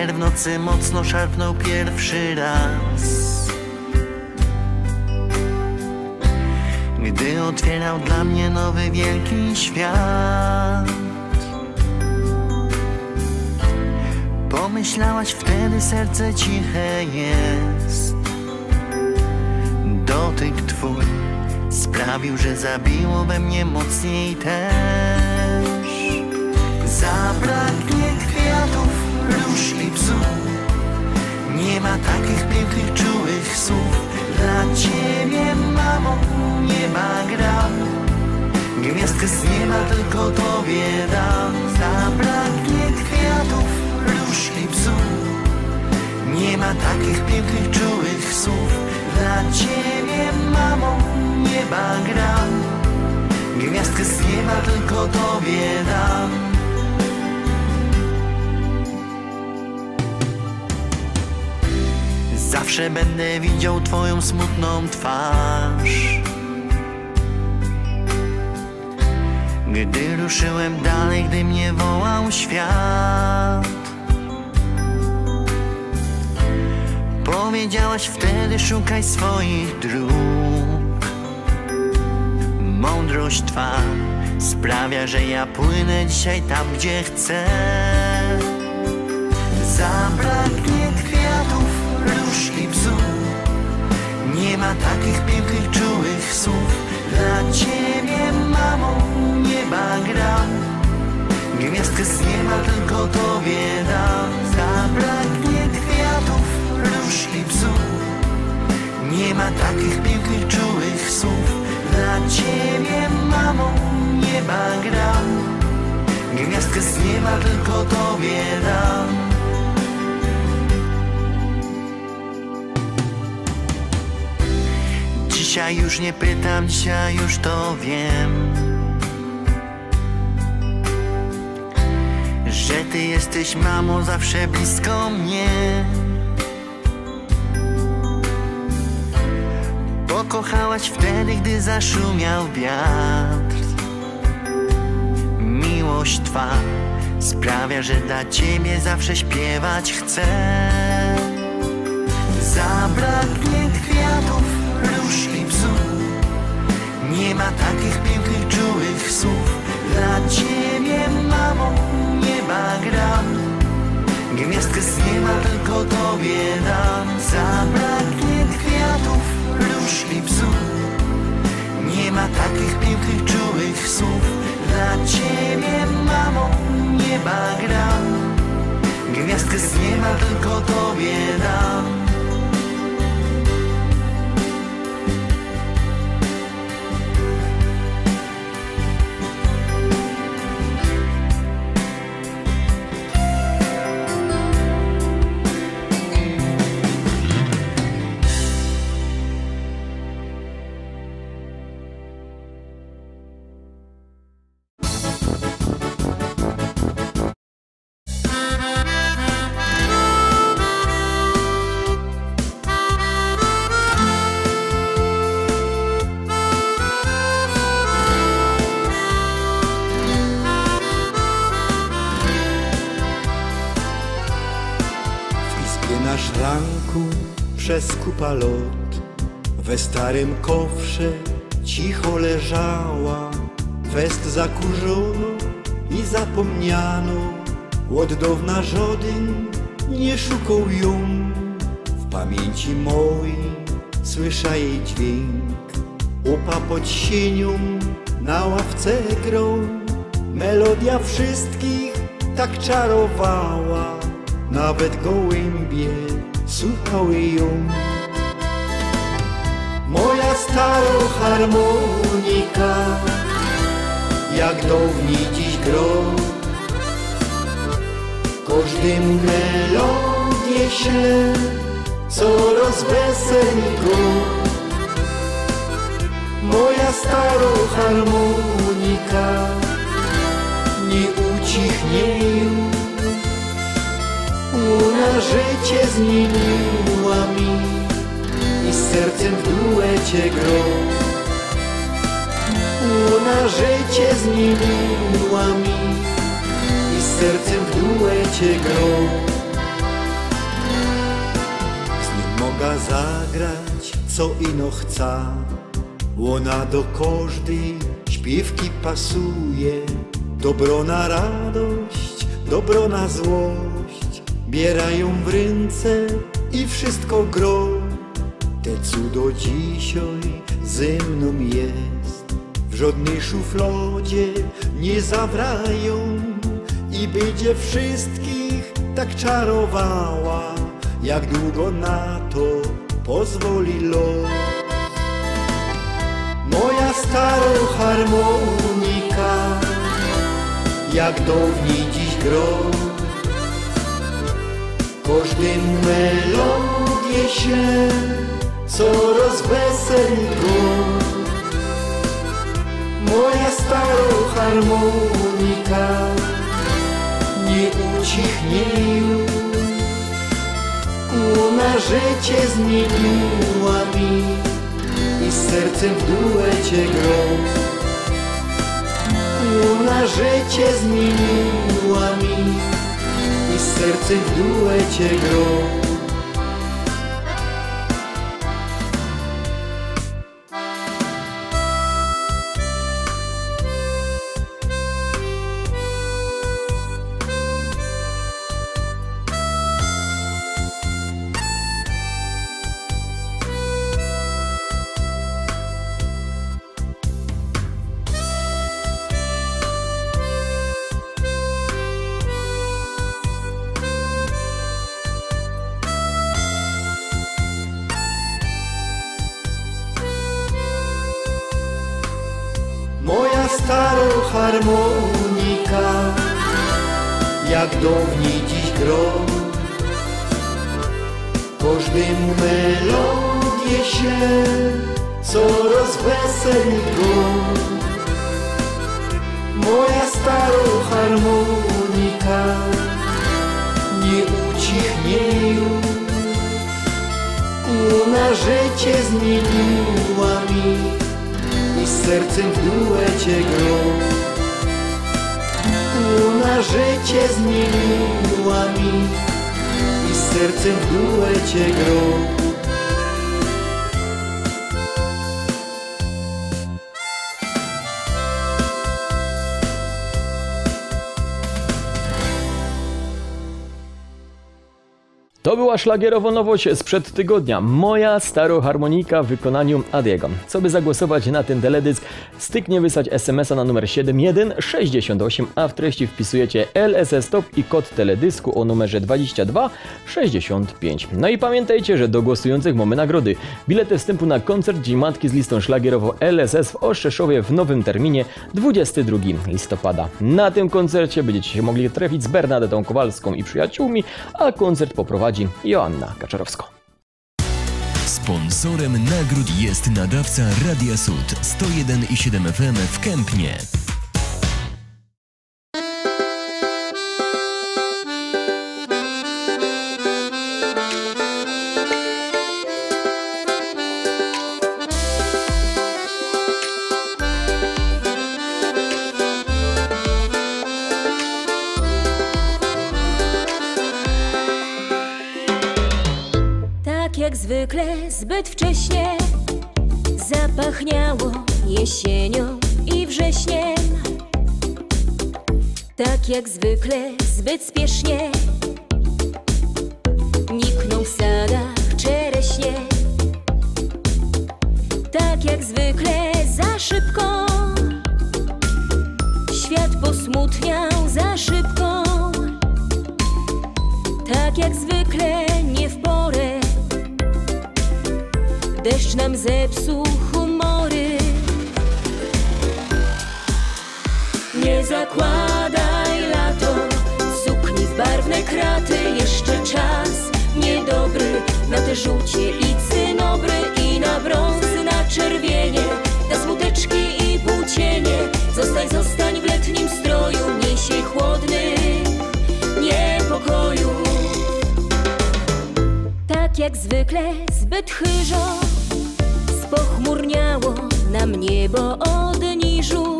Wicher w nocy mocno szarpnął pierwszy raz, gdy otwierał dla mnie nowy wielki świat. Pomyślałaś wtedy, serce ciche jest. Dotyk twój sprawił, że zabiło we mnie mocniej też. Zabraknie kwiatów, róż i bzów, nie ma takich pięknych, czułych słów. Dla ciebie, mamo, nieba gram, gwiazdkę z nieba tylko tobie dam. Zabraknie kwiatów, róż i bzów, nie ma takich pięknych, czułych słów. Dla ciebie, mamo, nieba gram, gwiazdkę z nieba tylko tobie dam. Zawsze będę widział twoją smutną twarz, gdy ruszyłem dalej, gdy mnie wołał świat. Powiedziałaś wtedy, szukaj swoich dróg. Mądrość twa sprawia, że ja płynę dzisiaj tam, gdzie chcę. Zabraknie kwiatów, róż i bzów, nie ma takich pięknych, czułych słów. Dla ciebie, mamo, nieba gram, gwiazdkę z nieba tylko tobie dam. Zabraknie kwiatów, róż i bzów, nie ma takich pięknych, czułych słów. Dla ciebie, mamo, nieba gram, gwiazdkę z nieba tylko tobie dam. Dzisiaj już nie pytam, dzisiaj już to wiem, że ty jesteś, mamo, zawsze blisko mnie. Pokochałaś wtedy, gdy zaszumiał wiatr. Miłość twa sprawia, że dla ciebie zawsze śpiewać chcę. Zabraknie kwiatów, róż i bzów, nie ma takich pięknych, czułych słów. Dla ciebie, mamo, nieba gram, gwiazdkę z nieba tylko tobie dam. Zabraknie kwiatów, róż i bzów, nie ma takich pięknych, czułych słów. Dla ciebie, mamo, nieba gram, gwiazdkę z nieba tylko tobie dam. Na szranku przez kupa lot, we starym kofrze cicho leżała. Fest zakurzono i zapomniano, od dawna żaden nie szukał ją. W pamięci mojej słysza jej dźwięk, upa pod sienią na ławce grą. Melodia wszystkich tak czarowała, nawet gołębie słuchały ją. Moja stara harmonika, jak dawniej dziś gro, każdemu melodię śle, coraz weseli go. Moja stara harmonika nie ucichnie już, ona życie zmieniła mi i z sercem w duecie gro. Ona życie zmieniła mi i z sercem w duecie gro. Gitara zagrać, co ino chca, ona do każdej śpiewki pasuje. Dobro na radość, dobro na złość, bierają w ręce i wszystko gro. Te cudo dzisiaj ze mną jest, w żadnej szufladzie nie zawrają i będzie wszystkich tak czarowała, jak długo na to pozwoli los. Moja stara harmonika, jak dawniej dziś gro, każdym melodię się coraz weseli go. Moja stara harmonika nie ucichnie już, ona życie zmieniła mi i z sercem w duecie gro. Ona życie zmieniła mi i z sercem w duecie gro. Moja stara harmonika, jak dawniej dziś gro, każdym melodię się coraz weseli go. Moja stara harmonika nie ucichnie już, ona życie zmieniła mi i z sercem w duecie gro. Ona życie zmieniła mi i z sercem w duecie gro. To była szlagierowa nowość sprzed tygodnia. Moja stara harmonika w wykonaniu Adiego. Co by zagłosować na ten teledysk? Styknie wysłać SMS-a na numer 7168, a w treści wpisujecie LSS Top i kod teledysku o numerze 2265. No i pamiętajcie, że do głosujących mamy nagrody. Bilety wstępu na koncert Dzień Matki z listą szlagierową LSS w Ostrzeszowie w nowym terminie 22 listopada. Na tym koncercie będziecie się mogli trafić z Bernadetą Kowalską i przyjaciółmi, a koncert poprowadzi Joanna Kaczorowska. Sponsorem nagród jest nadawca Radia Sud 101,7 FM w Kępnie. Jak zwykle zbyt wcześnie zapachniało jesienią i wrześniem. Tak jak zwykle zbyt spiesznie nikną w sadach czereśnie. Tak jak zwykle za szybko świat posmutniał za szybko. Tak jak zwykle nie w porę deszcz nam zepsuł humory. Nie zakładaj lato sukni w barwne kraty. Jeszcze czas niedobry na te żółcie i cynobry, i na brąz, na czerwienie, na smuteczki i płócienie. Zostań w letnim stroju, niesie chłodnych niepokojów. Tak jak zwykle zbyt chyżo spochmurniało nam niebo od niżu.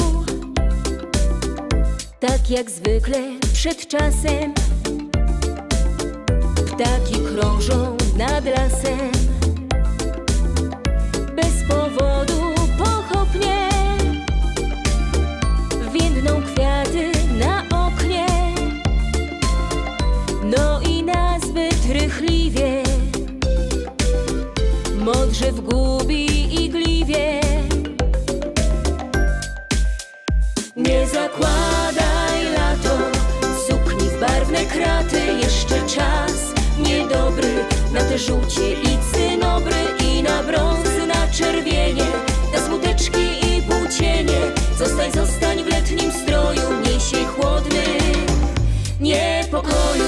Tak jak zwykle przed czasem ptaki krążą nad lasem. że wgubi igliwie. Nie zakładaj lato sukni w barwne kraty, jeszcze czas niedobry na te żółcie i cynobry i na brąz, na czerwienie, na smuteczki i płócienie. Zostań, zostań w letnim stroju, niesie chłodny niepokoju.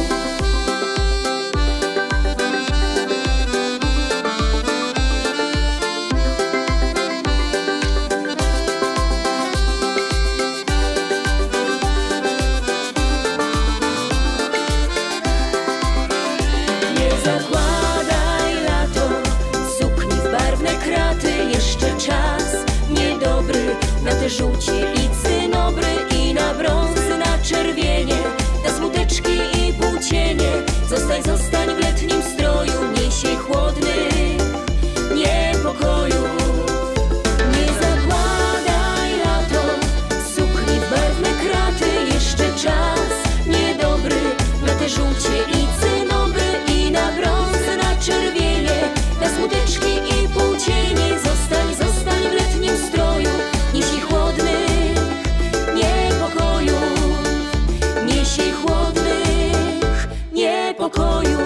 Na te żółcie i cynobry i na brąz, na czerwienie, na smuteczki i płócienie. Zostań, zostań w letnim stroju, niesie chłodny niepokoju. Nie zakładaj lato sukni w barwne kraty, jeszcze czas niedobry na te żółcie i cynobry i na brąz, na czerwienie, na smuteczki i płócienie. Zostań, zostań w letnim stroju, niesie chłodny niepokoju, niesie chłodnych niepokoju.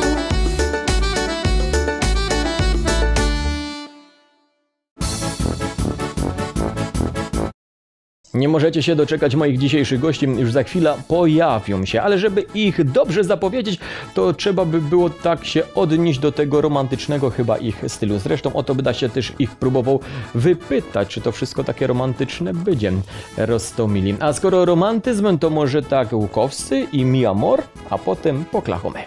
Nie możecie się doczekać moich dzisiejszych gości, już za chwilę pojawią się, ale żeby ich dobrze zapowiedzieć, to trzeba by było tak się odnieść do tego romantycznego chyba ich stylu. Zresztą o to by da się też ich próbował wypytać, czy to wszystko takie romantyczne będzie, Rostomili. A skoro romantyzm, to może tak Łukowscy i Mi Amor, a potem Poklachomy.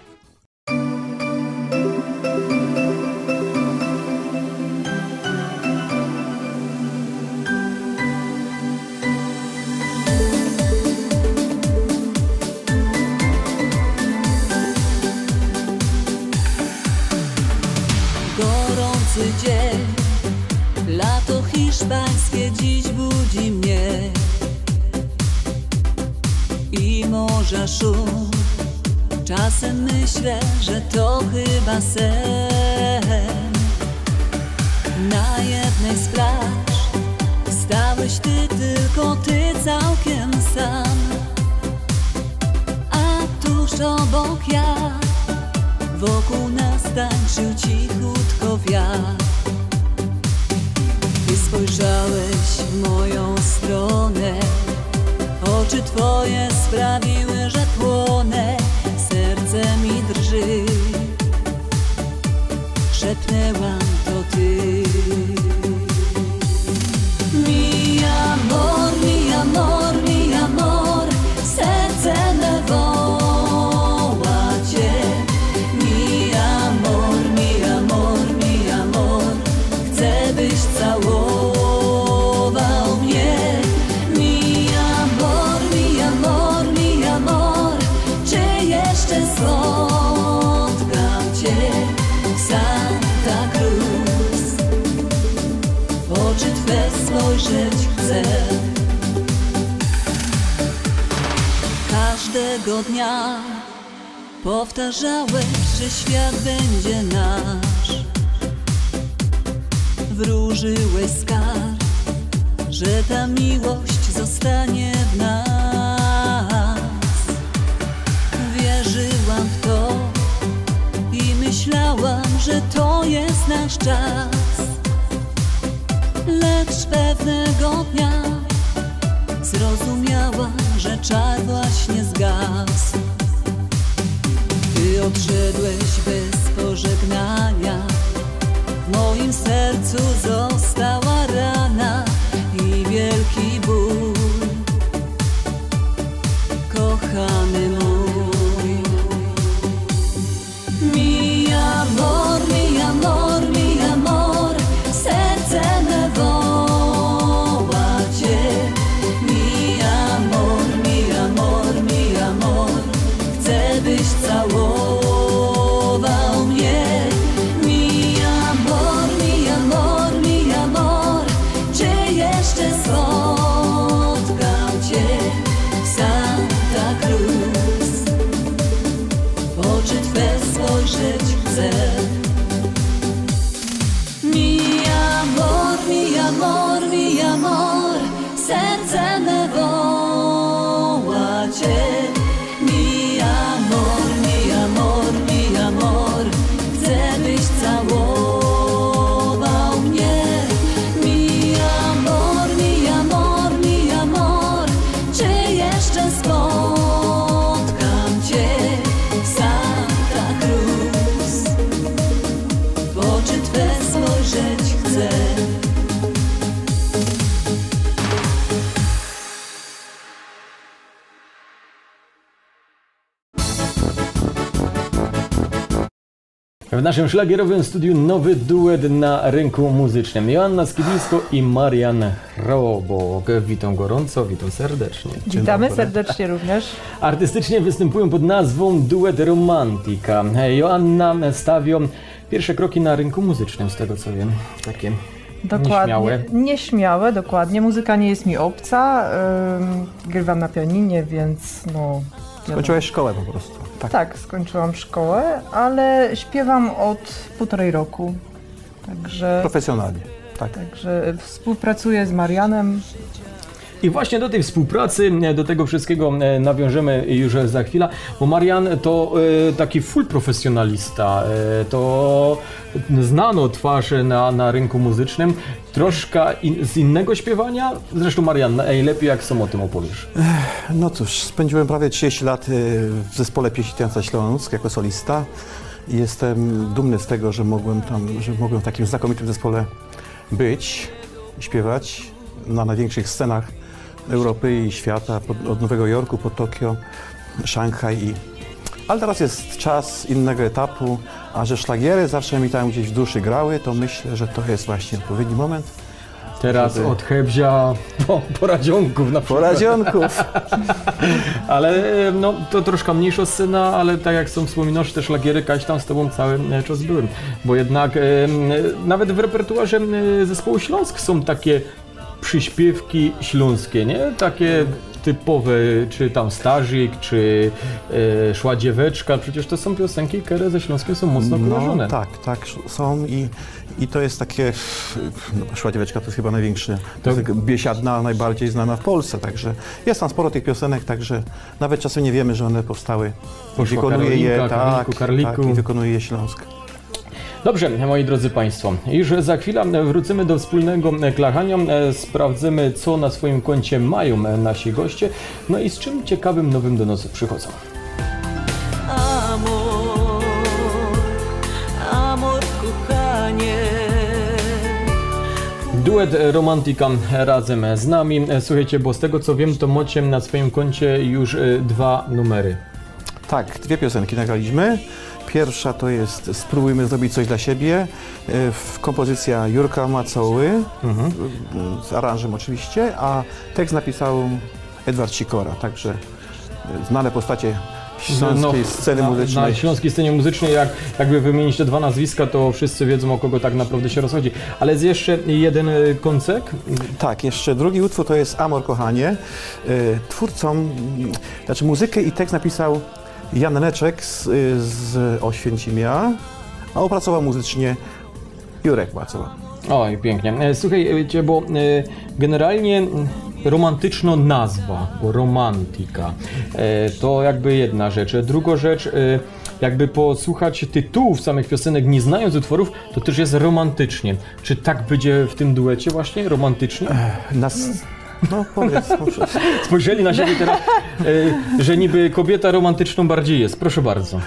Dzień, lato hiszpańskie dziś budzi mnie i morza szum. Czasem myślę, że to chyba sen. Na jednej z plaż stałeś ty, tylko ty całkiem sam, a tuż obok ja. Wokół nas tańczył cichutko wiatr. Ty spojrzałeś w moją stronę, oczy twoje sprawiły, że płonę. Serce mi drży, szepnęłam, to ty. Mi amor, mi amor, mi amor, serce me woła cię. Byś całował mnie. Mi amor, mi amor, mi amor, czy jeszcze spotkam cię w Santa Cruz? W oczy twe spojrzeć chcę. Każdego dnia powtarzałeś, że świat będzie nasz. Wróżyłeś skarb, że ta miłość zostanie w nas. Wierzyłam w to i myślałam, że to jest nasz czas. Lecz pewnego dnia zrozumiałam, że czar właśnie zgasł. Ty odszedłeś bez pożegnania. W moim sercu została rana i wielki ból. Kochany mój. Mi amor, mi amor, mi amor, serce me woła cię. Mi amor, mi amor, mi amor, chcę byś całował mnie. Mi amor, mi amor, mi mi amor, serce me woła cię. Mi amor, chcę byś całował mnie. Mi amor, czy jeszcze spotkam cię w Santa Cruz? W oczy twe spojrzeć chcę. W naszym szlagierowym studiu nowy duet na rynku muzycznym. Joanna Skibnisko i Marian Chrobok. Witam gorąco, witam serdecznie. Witamy serdecznie również. Artystycznie występują pod nazwą Duet Romantika. Joanna stawią pierwsze kroki na rynku muzycznym, z tego co wiem. Takie nieśmiałe. Nieśmiałe, dokładnie. Muzyka nie jest mi obca. Grywam na pianinie, więc no... Skończyłeś szkołę po prostu. Tak, skończyłam szkołę, ale śpiewam od 1,5 roku. Także... Profesjonalnie. Tak. Także współpracuję z Marianem. I właśnie do tej współpracy, do tego wszystkiego nawiążemy już za chwilę, bo Marian to taki full profesjonalista, to znano twarz na rynku muzycznym, troszkę z innego śpiewania. Zresztą Marian, najlepiej jak sam o tym opowiesz. No cóż, spędziłem prawie 30 lat w zespole Pieśni Tańca Śląsk jako solista i jestem dumny z tego, że mogłem w takim znakomitym zespole być, śpiewać na największych scenach Europy i świata, od Nowego Jorku po Tokio, Szanghaj. Ale teraz jest czas innego etapu, a że szlagiery zawsze mi tam gdzieś w duszy grały, to myślę, że to jest właśnie odpowiedni moment. Teraz od Hebzia po Radzionków na przykład. Po Radzionków. Ale no, to troszkę mniejsza scena, ale tak jak są wspominasz, te szlagiery, Kaś tam z tobą cały czas byłem. Bo jednak nawet w repertuarze zespołu Śląsk są takie przyśpiewki śląskie, nie? Takie typowe, czy tam Starzyk, czy Szła dzieweczka, przecież to są piosenki, które ze Śląskiem są mocno kojarzone. No, tak, są i to jest takie, Szła dzieweczka to jest chyba największy, to jest biesiadna, najbardziej znana w Polsce, także jest tam sporo tych piosenek, także nawet czasem nie wiemy, że one powstały. Wykonuje je, Karliku. I wykonuje je Śląsk. Dobrze, moi drodzy Państwo, już za chwilę wrócimy do wspólnego klachania, sprawdzimy, co na swoim koncie mają nasi goście, no i z czym ciekawym nowym do nas przychodzą. Amor, kochanie. Duet Romantika razem z nami. Słuchajcie, bo z tego co wiem, to macie na swoim koncie już 2 numery. Tak, 2 piosenki nagraliśmy. Pierwsza to jest Spróbujmy zrobić coś dla siebie, kompozycja Jurka Macoły, z aranżem oczywiście, a tekst napisał Edward Sikora, także znane postacie śląskiej sceny muzycznej. Na śląskiej scenie muzycznej, jakby wymienić te 2 nazwiska, to wszyscy wiedzą, o kogo tak naprawdę się rozchodzi. Ale jest jeszcze jeden koncek? Tak, jeszcze drugi utwór to jest Amor, kochanie. Twórcą, znaczy muzykę i tekst napisał Jan Neczek z Oświęcimia, a opracował muzycznie Jurek Macoła. Oj, pięknie. Słuchajcie, bo generalnie romantyczna nazwa, bo romantika, to jakby jedna rzecz. Druga rzecz, jakby posłuchać tytułów samych piosenek, nie znając utworów, to też jest romantycznie. Czy tak będzie w tym duecie właśnie, romantycznie? No powiedz, proszę. Spojrzeli na siebie teraz, że niby kobieta romantyczną bardziej jest. Proszę bardzo.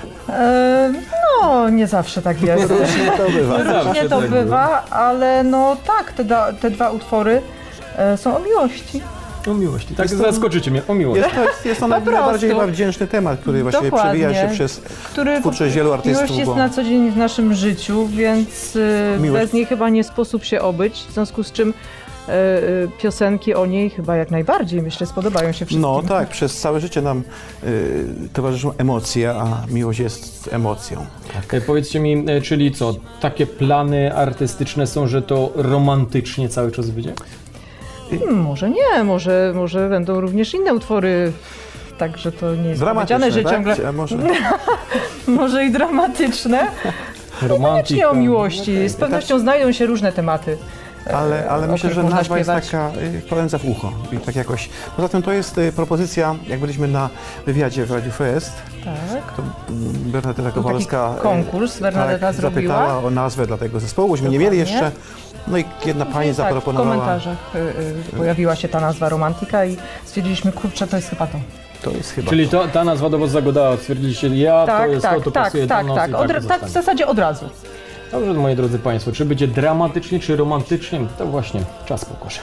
No, nie zawsze tak jest. Różnie to bywa. Różnie to bywa, ale no tak, te 2 utwory są o miłości. O miłości, tak zaskoczycie mnie, o miłości. Jest to najbardziej chyba wdzięczny temat, który właśnie przewija się przez twórczość wielu artystów. Miłość jest na co dzień w naszym życiu, więc bez niej chyba nie sposób się obyć, w związku z czym piosenki o niej chyba jak najbardziej, myślę, spodobają się wszystkim. No tak, przez całe życie nam towarzyszą emocje, a miłość jest emocją. Tak. Powiedzcie mi, czyli co, takie plany artystyczne są, że to romantycznie cały czas będzie? Może nie, może będą również inne utwory, także to nie jest powiedziane, że tak? ciągle... może i dramatyczne. Romantyka. Niekoniecznie o miłości, z pewnością znajdą się różne tematy. Ale myślę, że można nazwa jest śpiewać. taka pełędza w ucho. I tak jakoś. Poza tym to jest propozycja, jak byliśmy na wywiadzie w Radio Fest, Tak. to Bernadetta Był Kowalska taki konkurs, Bernadetta zrobiła. zapytała o nazwę dla tego zespołu, myśmy nie mieli Dokładnie. jeszcze. No i jedna pani Tak, w zaproponowała. komentarzach pojawiła się ta nazwa Romantika i stwierdziliśmy, kurczę, to jest chyba to. To jest chyba. Czyli ta nazwa do was zagodała, stwierdziliście, to jest to pasuje do nas i Tak, w zostanie. zasadzie od razu. Dobrze, moi drodzy Państwo, czy będzie dramatycznie, czy romantycznie, to właśnie czas pokaże.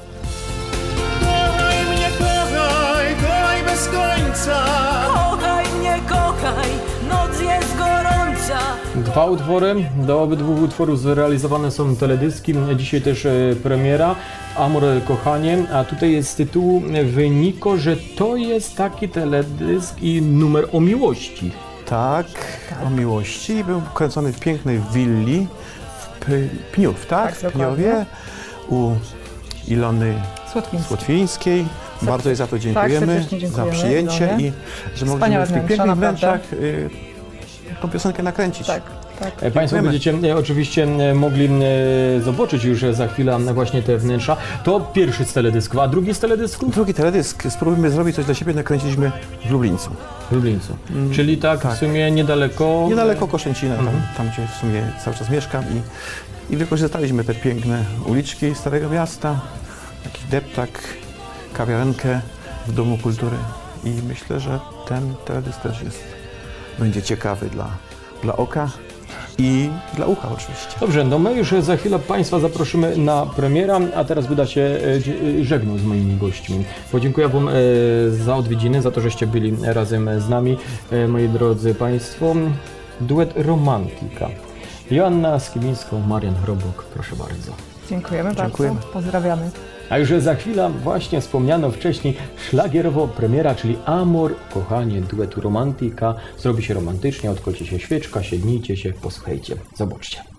Kochaj mnie, kochaj bez końca. Kochaj mnie, kochaj, noc jest gorąca. 2 utwory, do obydwu utworów zrealizowane są teledyski, dzisiaj też premiera, Amor, kochanie, a tutaj jest z tytułu wyniko, że to jest taki teledysk i numer o miłości. Tak, o miłości. Był kręcony w pięknej willi w Pniów, tak? Tak, w Pniowie u Ilony Słotwiński. Słotwińskiej. Bardzo jej za to dziękujemy, serdecznie za dziękujemy przyjęcie Ilonie. i że mogliśmy Wspaniałe w tych wnętrza, pięknych naprawdę. wnętrzach tą piosenkę nakręcić. Tak. Państwo Dziękujemy. będziecie oczywiście mogli zobaczyć już za chwilę właśnie te wnętrza. To pierwszy z teledysków, a drugi z teledysków? Drugi teledysk, spróbujmy zrobić coś dla siebie, nakręciliśmy w Lublińcu. W Lublińcu. Czyli tak, w sumie niedaleko... Niedaleko Koszęcina, tam gdzie w sumie cały czas mieszkam i wykorzystaliśmy te piękne uliczki Starego Miasta, taki deptak, kawiarenkę w Domu Kultury i myślę, że ten teledysk też będzie ciekawy dla oka i dla ucha oczywiście. Dobrze, no my już za chwilę Państwa zaprosimy na premierę, a teraz będę się żegnał z moimi gośćmi. Podziękuję Wam za odwiedziny, za to, żeście byli razem z nami, moi drodzy Państwo. Duet Romantika. Joanna Skibińska, Marian Chrobok, proszę bardzo. Dziękujemy Dziękujemy. bardzo. Pozdrawiamy. A już za chwilę właśnie wspomniano wcześniej szlagierowo premiera, czyli Amor, kochanie, duetu Romantika. Zrobi się romantycznie, odkolcie się świeczka, siednijcie się, posłuchajcie. Zobaczcie.